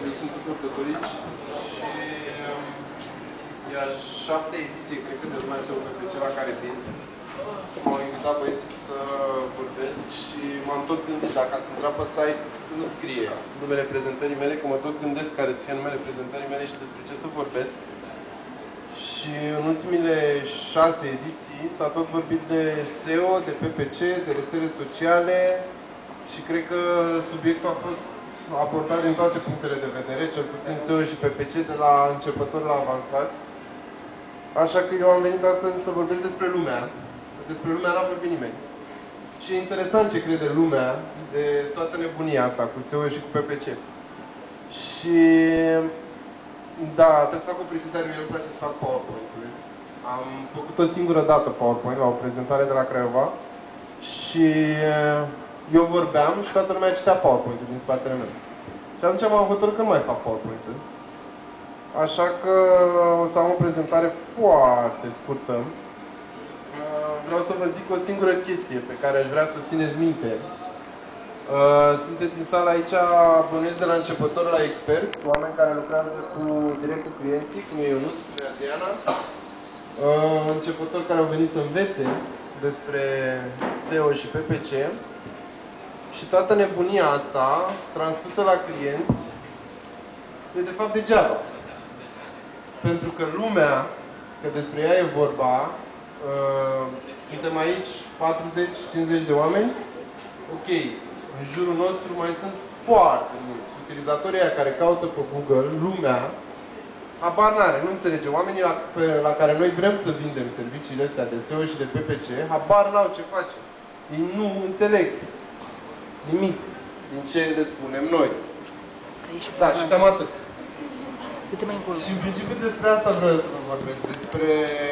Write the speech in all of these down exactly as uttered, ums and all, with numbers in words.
eu sunt Tudor Tătorici și e a șaptea ediție, cred că, de lumea se ocupe pe ceva care vin. M-au invitat băieții să vorbesc și m-am tot gândit, dacă ați intrat pe site, nu scrie numele prezentării mele, că mă tot gândesc care să fie numele prezentării mele și despre ce să vorbesc. Și în ultimile șase ediții s-a tot vorbit de S E O, de P P C, de rețele sociale și cred că subiectul a fost abordat din toate punctele de vedere, cel puțin S E O și P P C, de la începători la avansați. Așa că eu am venit astăzi să vorbesc despre lumea. Despre lumea n-a vorbit nimeni. Și e interesant ce crede lumea de toată nebunia asta cu S E O și cu P P C. Și da, trebuie să fac o precizare, mie îmi place să fac PowerPoint-uri. Am făcut o singură dată PowerPoint la o prezentare de la Craiova și eu vorbeam și toată lumea citea PowerPoint-ul din spatele meu. Și atunci m-am hotărât că nu mai fac PowerPoint-uri. Așa că o să am o prezentare foarte scurtă. Vreau să vă zic o singură chestie pe care aș vrea să o țineți minte. Sunteți în sală aici, bănuiesc de la începător la expert, oameni care lucrează cu direct cu clienții, cum e Ionuț, cum e Adriana. Începători care au venit să învețe despre S E O și P P C. Și toată nebunia asta, transpusă la clienți, e de fapt degeaba. Pentru că lumea, că despre ea e vorba, uh, suntem aici patruzeci cincizeci de oameni. Ok, în jurul nostru mai sunt foarte mulți. Utilizatorii aia care caută pe Google, lumea, habar n-are, nu înțelege. Oamenii la, pe, la care noi vrem să vindem serviciile astea de S E O și de P P C, habar n-au ce face. Ei nu înțeleg nimic din ce le spunem noi. Da, și cam atât. Și în principiu despre asta vreau să vă vorbesc. Despre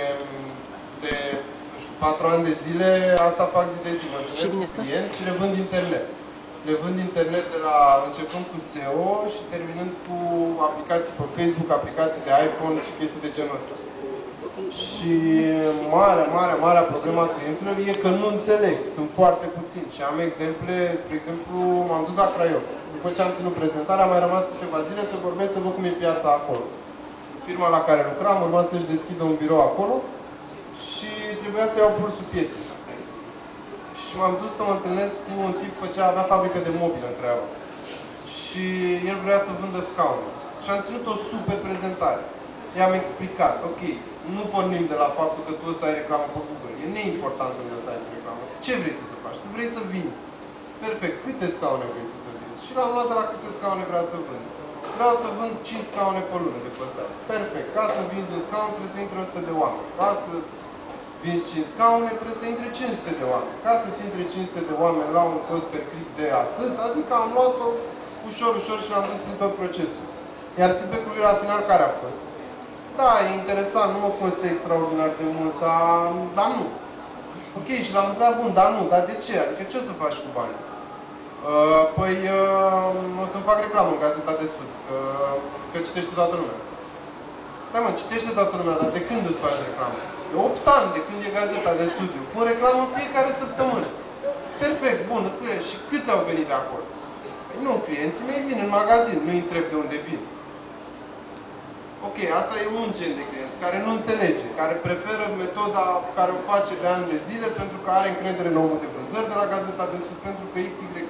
de, nu știu, patru ani de zile, asta fac zi de zi. Mă întâlnesc cu clienți și le vând internet. Le vând internet de la începând cu S E O și terminând cu aplicații pe Facebook, aplicații de iPhone și chestii de genul ăsta. Și marea, marea, marea problema a clienților e că nu înțeleg. Sunt foarte puțini. Și am exemple, spre exemplu, m-am dus la Craiova. După ce am ținut prezentarea, am mai rămas câteva zile să vorbesc, să văd cum e piața acolo. Firma la care lucram urma să-și deschidă un birou acolo și trebuia să iau pulsul pieței. Și m-am dus să mă întâlnesc cu un tip, făcea, avea fabrică de mobilă în Craiova. Și el vrea să vândă scaune. Și am ținut o super prezentare. I-am explicat, ok, nu pornim de la faptul că tu o să ai reclamă pe Google. E neimportant unde o să ai reclamă. Ce vrei tu să faci? Tu vrei să vinzi. Perfect. Câte scaune vrei tu să vinzi? Și l-am luat de la câte scaune vrea să vând. Vreau să vând cinci scaune pe lună de păsare. Perfect. Ca să vinzi un scaun trebuie să intre o sută de oameni. Ca să vinzi cinci scaune trebuie să intre cinci sute de oameni. Ca să-ți intre cinci sute de oameni la un cost per click de atât, adică am luat-o ușor, ușor și l-am dus prin tot procesul. Iar feedback-ul la final care a fost? Da, e interesant, nu mă costă extraordinar de mult, dar, dar nu. Ok, și l-am întrebat, bun, dar nu, dar de ce? Adică ce o să faci cu banii? Uh, păi, uh, o să-mi fac reclamă în Gazeta de Sud, uh, că citește toată lumea. Stai mă, citește toată lumea, dar de când îți faci reclamă? De opt ani, de când e Gazeta de Sud. Eu pun reclamă fiecare săptămână. Perfect, bun, îți spune, și câți au venit de acolo? Păi nu, clienții mei vin în magazin, nu-i întreb de unde vin. Ok, asta e un gen de client care nu înțelege, care preferă metoda care o face de ani de zile pentru că are încredere în omul de vânzări de la Gazeta de Sud, pentru că X Y Z.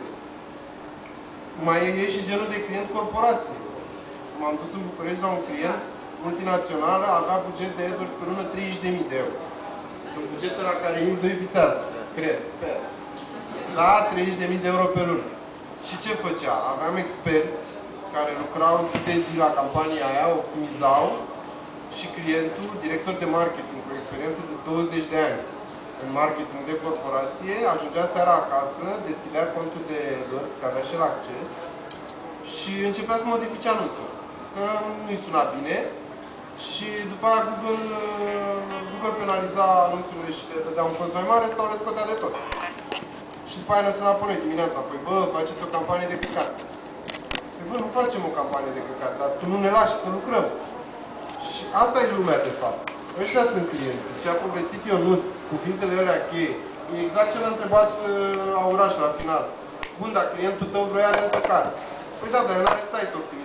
Mai e și genul de client corporație. M-am dus în București la un client multinațional, avea buget de AdWords pe lună treizeci de mii de euro. Sunt bugete la care ei doi visează, cred, sper. Da, treizeci de mii de euro pe lună. Și ce făcea? Aveam experți care lucrau zi de zi la campania aia, optimizau, și clientul, director de marketing cu experiență de douăzeci de ani în marketing de corporație, ajungea seara acasă, deschidea contul de AdWords, că avea și el acces, și începea să modifice anunțul. Că nu-i suna bine și după aia Google, Google penaliza anunțurile și le dădea un cost mai mare sau le scotea de tot. Și după aia ne suna pe noi dimineața, păi bă, faceți o campanie de căcat. Bă, nu facem o campanie de căcat, dar tu nu ne lași să lucrăm. Și asta e lumea, de fapt. Ăștia sunt clienții. Ce a povestit Ionuț, cuvintele alea cheie, e exact ce l-a întrebat uh, Auraș la final. Bun, dar clientul tău vrea reîntăcare. Păi da, dar el nu are site optimizat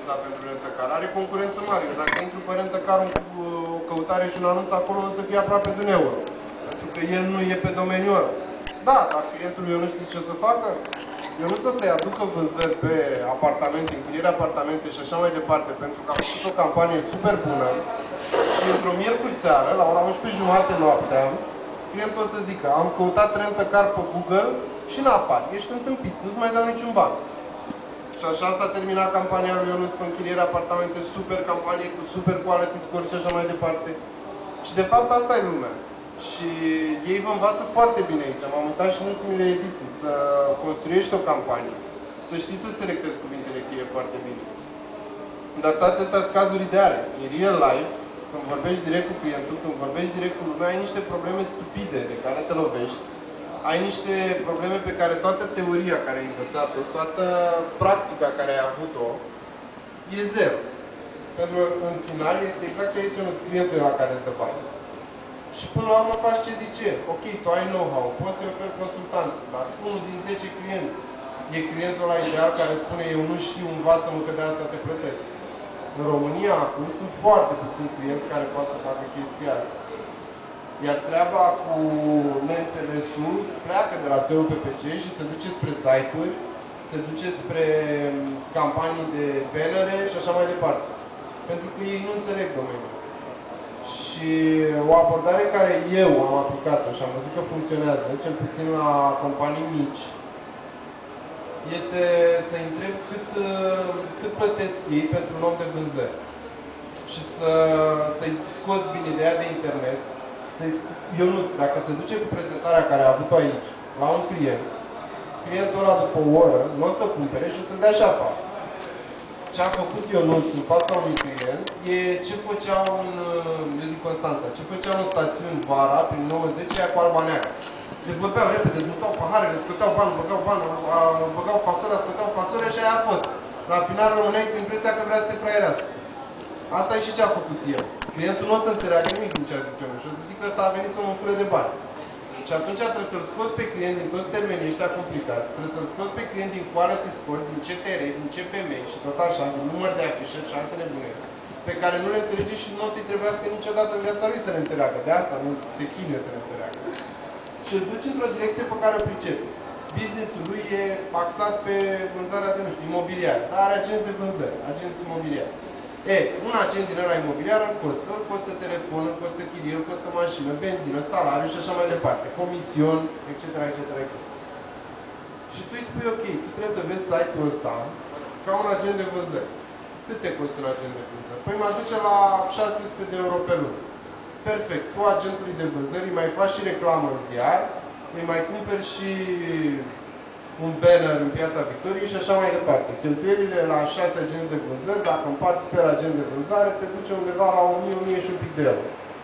ăsta pentru Rent-A-Car. Are concurență mare. Dacă intru pe Rent-A-Car o căutare și un anunț acolo, o să fie aproape de un euro. Pentru că el nu e pe domeniul ăla. Da, dar clientul eu nu știu ce să facă. Eu nu trebuie să-i aducă vânzări pe apartamente, închiriere apartamente și așa mai departe, pentru că am făcut o campanie super bună și într-o miercuri seară, la ora unsprezece jumătate noaptea, clientul o să zică, am căutat Rent-A-Car pe Google și n-apar. Ești întâmpit, nu-ți mai dau niciun ban. Și așa s-a terminat campania lui Ionuț pe închiriere apartamente, super campanie cu super quality score și așa mai departe. Și de fapt asta e lumea. Și ei vă învață foarte bine aici. M-am uitat și în ultimele ediții să construiești o campanie, să știi să selectezi cuvintele cheie foarte bine. Dar toate astea sunt cazuri ideale. E real life, când vorbești direct cu clientul, când vorbești direct cu lumea, ai niște probleme stupide de care te lovești. Ai niște probleme pe care toată teoria care ai învățat-o, toată practica care ai avut-o, e zero. Pentru că în final este exact ce ai zis un clientul la care îți dă bani. Și până la urmă faci ce zice el. Ok, tu ai know-how, poți să-i oferi consultanță, dar unul din zece clienți e clientul ăla ideal care spune eu nu știu, învață-mă că de asta te plătesc. În România acum sunt foarte puțini clienți care pot să facă chestia asta. Iar treaba cu neînțelesul pleacă de la S E O P P C și se duce spre site-uri, se duce spre campanii de bannere și așa mai departe. Pentru că ei nu înțeleg domeniul ăsta. Și o abordare care eu am aplicat-o și am văzut că funcționează, cel puțin la companii mici, este să-i întreb cât, cât plătesc ei pentru un om de vânzări. Și să, să-i scoți din ideea de internet, să-i Ionuț, dacă se duce cu prezentarea care a avut-o aici, la un client, clientul ăla după o oră nu o să cumpere și o să dea și apa. Ce a făcut Ionuț în fața unui client e ce făceau în, eu zic Constanța, ce făceau în stațiuni vara, prin nouăzeci, aia cu Alba Neagră. Le vorbeau repede, zmutau paharele, scoteau bani, băgau bani, băgau fasolea, scoteau fasolea și aia a fost. La final rămâneai cu impresia că vrea să te fraierească. Asta e și ce a făcut el. Clientul nu o să înțeleagă nimic din ce a zis eu și o să zic că ăsta a venit să mă fure de bani. Și atunci trebuie să-l scoți pe client din toți termenii ăștia complicați, trebuie să-l scoți pe client din quality score, din C T R, din C P M și tot așa, din număr de afișe, șanse nebune, pe care nu le înțelege și nu o să-i trebuiască niciodată în viața lui să le înțeleagă. De asta nu se chinuie să le înțeleagă. Și îl duci într-o direcție pe care o pricepe. Business-ul lui e axat pe vânzarea de, nu știu, imobiliare, dar are agenți de vânzări, agenți imobiliari. E, un agent din ăla imobiliar îl costă, îl costă telefon, îl costă chirie, îl costă mașină, benzină, salariu și așa mai departe, comision, et cetera, et cetera, et cetera. Și tu îi spui, ok, tu trebuie să vezi site-ul ăsta ca un agent de vânzări. Cât te costă un agent de vânzări? Păi mă duce la șase sute de euro pe lună. Perfect. Tu, agentului de vânzări, îi mai faci și reclamă în ziar, îi mai cumperi și un banner în Piața Victoriei și așa mai departe. Cheltuielile la șase agenți de vânzări, dacă împarți per agent de vânzare, te duce undeva la o mie, o mie și un pic de euro.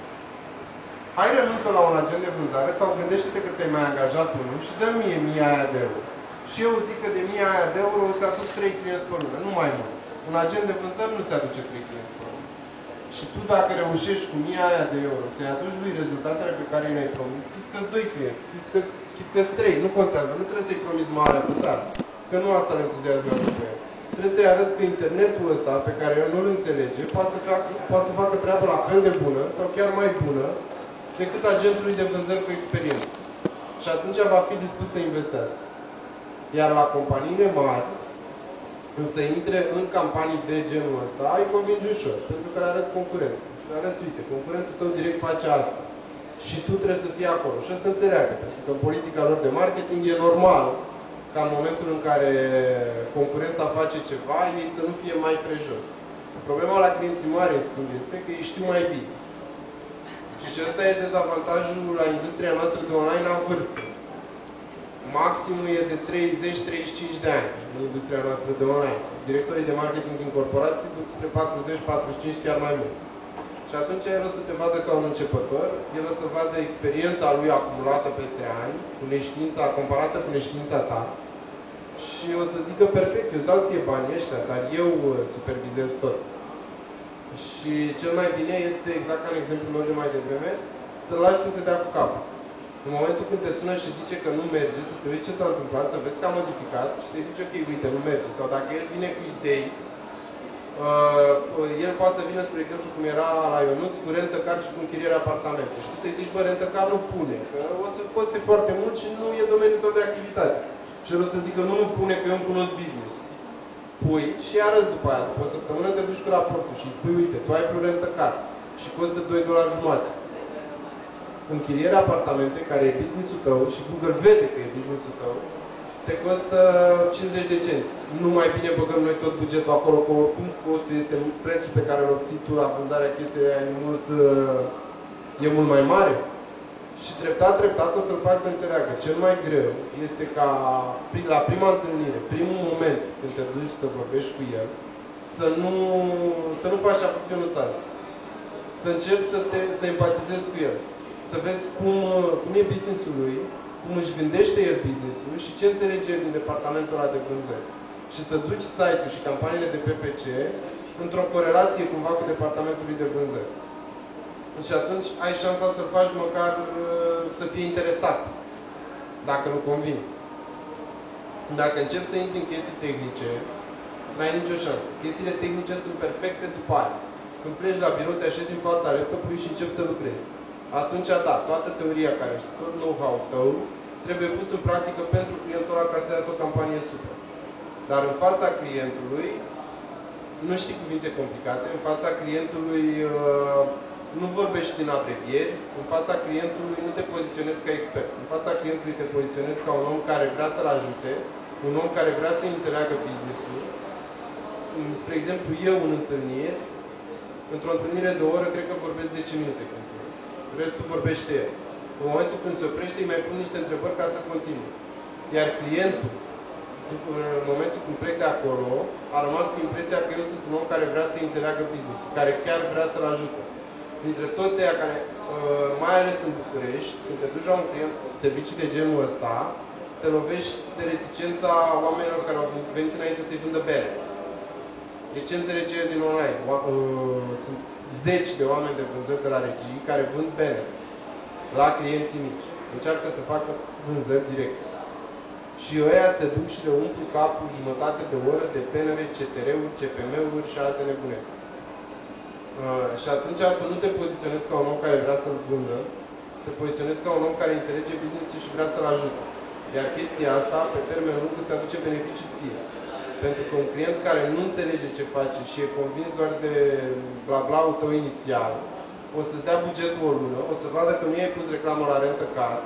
Hai renunță la un agent de vânzare sau gândește-te că ți-ai mai angajat unul și dă mie mie aia de euro. Și eu zic că de mie aia de euro îți aduc trei clienți pe lună, nu mai mult. Un agent de vânzări nu ți aduce trei clienți pe lună. Și tu dacă reușești cu mie aia de euro să-i aduci lui rezultatele pe care i le-ai promis, schiscă-ți doi clienți, schiscă-ți trei, nu contează, nu trebuie să-i promiți mare pe sară, că nu asta îl entuziasmează pe el. Trebuie să-i arăți că internetul ăsta, pe care el nu-l înțelege, poate să, facă, poate să facă treaba la fel de bună sau chiar mai bună decât agentului de vânzări cu experiență. Și atunci va fi dispus să investească. Iar la companiile mari, însă intre în campanii de genul ăsta, ai convingi ușor, pentru că le arăți concurență. Le arăți, uite, concurentul tău direct face asta. Și tu trebuie să fii acolo. Și o să înțeleagă, pentru că în politica lor de marketing e normal ca în momentul în care concurența face ceva, ei să nu fie mai prejos. Problema la clienții mari, în schimb, este că ei știu mai bine. Și ăsta e dezavantajul la industria noastră de online la vârstă. Maximul e de treizeci treizeci și cinci de ani în industria noastră de online. Directorii de marketing din corporații duc spre patruzeci patruzeci și cinci, chiar mai mult. Și atunci el o să te vadă ca un începător, el o să vadă experiența lui acumulată peste ani, cu neștiința, comparată cu neștiința ta, și o să zică, perfect, eu îți dau ție banii ăștia, dar eu supervizez tot. Și cel mai bine este, exact ca în exemplul meu de mai devreme, să-l lași să se dea cu capul. În momentul când te sună și zice că nu merge, să te uiți ce s-a întâmplat, să vezi că a modificat și să-i zici, ok, uite, nu merge. Sau dacă el vine cu idei, Uh, el poate să vină, spre exemplu, cum era la Ionuț, cu rentă car și cu închirierea apartamente. Și tu să-i zici, bă, rentă car nu pune, că o să coste foarte mult și nu e domeniul tău de activitate. Și el o să zică, nu, nu pune, că eu îmi cunosc business. Pui și arăți după aia. După o săptămână te duci cu raportul și îi spui, uite, tu ai vreo rentă car și costă doi dolari jumate. Închirierea apartamente, care e business-ul tău și Google vede că e business-ul tău, te costă cincizeci de cenți. Nu mai bine băgăm noi tot bugetul acolo, că oricum costul este prețul pe care îl obții tu la vânzarea chestiei aia e mult, e mult mai mare. Și treptat, treptat o să-l faci să înțeleagă. Cel mai greu este ca la prima întâlnire, primul moment când te duci să vorbești cu el, să nu, să nu faci așa pionuțați. Să încerci să, te, să empatizezi cu el. Să vezi cum, cum e business-ul lui, cum își gândește el business-ul și ce înțelege el din departamentul ăla de vânzări. Și să duci site-ul și campaniile de P P C într-o corelație cumva cu departamentul lui de vânzări. Și atunci ai șansa să-l faci măcar să fie interesat, dacă nu convins. Dacă începi să intri în chestii tehnice, n-ai nicio șansă. Chestiile tehnice sunt perfecte după aia. Când pleci la birou, te așezi în fața laptopului și începi să lucrezi. Atunci, da, toată teoria care știi, tot know-how tău, trebuie pus în practică pentru clientul ăla ca să iasă o campanie super. Dar în fața clientului, nu știi cuvinte complicate, în fața clientului nu vorbești din abrevieri, în fața clientului nu te poziționezi ca expert. În fața clientului te poziționezi ca un om care vrea să-l ajute, un om care vrea să înțeleagă business-ul. Spre exemplu, eu în întâlnire, într-o întâlnire de o oră, cred că vorbesc zece minute cu tine. Restul vorbește el. În momentul când se oprește, îi mai pun niște întrebări ca să continue. Iar clientul, în momentul când plec de acolo, a rămas cu impresia că eu sunt un om care vrea să înțeleagă business-ul, care chiar vrea să-l ajute. Dintre toți aia care, mai ales în București, când te duci la un client cu servicii de genul ăsta, te lovești de reticența oamenilor care au venit înainte să-i vândă bere. E ce înțelege el din online. Sunt zeci de oameni de vânzări de la regii care vând bere la clienții mici. Încearcă să facă vânzări direct. Și ăia se duc și le umplu capul jumătate de oră de P N R, C T R-uri, C P M-uri și alte nebuneri. Uh, și atunci tu nu te poziționezi ca un om care vrea să-l vândă, te poziționezi ca un om care înțelege business-ul și vrea să-l ajute. Iar chestia asta, pe termen lung, îți aduce beneficii ție. Pentru că un client care nu înțelege ce face și e convins doar de bla-bla-ul tău inițial, o să-ți dea bugetul o lună, o să vadă că nu i-ai pus reclamă la rentă car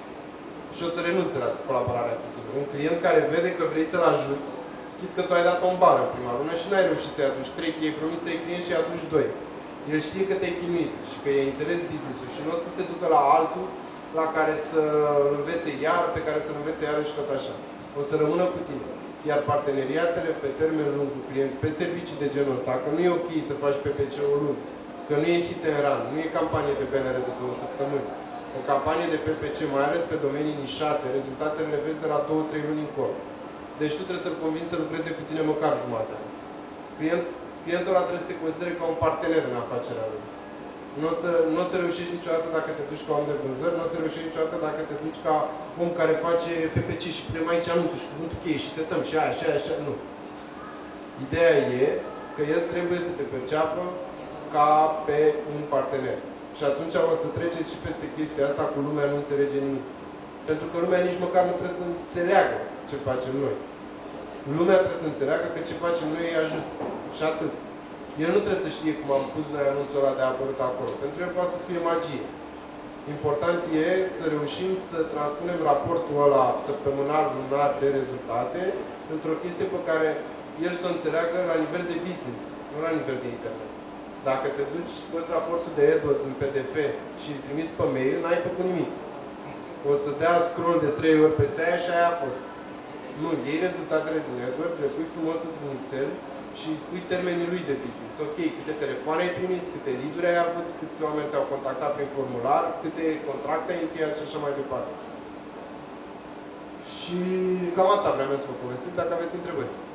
și o să renunțe la colaborarea cu tine. Un client care vede că vrei să-l ajuți, chit că tu ai dat-o în bară în prima lună și n-ai reușit să-i aduci trei, i-ai promis trei clienți și i-ai aduci doi. El știe că te-ai chinuit și că i-ai înțeles business-ul și nu o să se ducă la altul la care să învețe iar, pe care să învețe iar și tot așa. O să rămână cu tine. Iar parteneriatele pe termen lung cu clienți, pe servicii de genul ăsta, că nu e ok să faci P P C o lună, că nu e hit and run, nu e campanie de B N R de două săptămâni. O campanie de P P C, mai ales pe domenii nișate, rezultatele le vezi de la două trei luni încolo. Deci tu trebuie să-l convingi să lucreze cu tine măcar jumătate. Client, clientul ăla trebuie să te considere ca un partener în afacerea lui. Nu o să, nu o să reușești niciodată dacă te duci ca om de vânzări, nu o să reușești niciodată dacă te duci ca om care face P P C și punem aici anunțul și cuvântul cheie și setăm și aia, și aia, și aia. Nu. Ideea e că el trebuie să te perceapă ca pe un partener. Și atunci o să treceți și peste chestia asta cu lumea nu înțelege nimic. Pentru că lumea nici măcar nu trebuie să înțeleagă ce facem noi. Lumea trebuie să înțeleagă că ce facem noi îi ajută. Și atât. El nu trebuie să știe cum am pus noi anunțul ăla de apărut acolo. Pentru el poate să fie magie. Important e să reușim să transpunem raportul ăla săptămânal, lunar de rezultate într-o chestie pe care el să o înțeleagă la nivel de business, nu la nivel de internet. Dacă te duci și scoți raportul de AdWords în P D F și îl trimiți pe mail, n-ai făcut nimic. O să dea scroll de trei ori peste aia și aia a fost. Nu, iei rezultatele din AdWords, le pui frumos într-un Excel și îi spui termenii lui de business. Ok, câte telefoane ai primit, câte lead-uri ai avut, câți oameni te-au contactat prin formular, câte contracte ai încheiat și așa mai departe. Și cam asta vreau să vă povestesc, dacă aveți întrebări.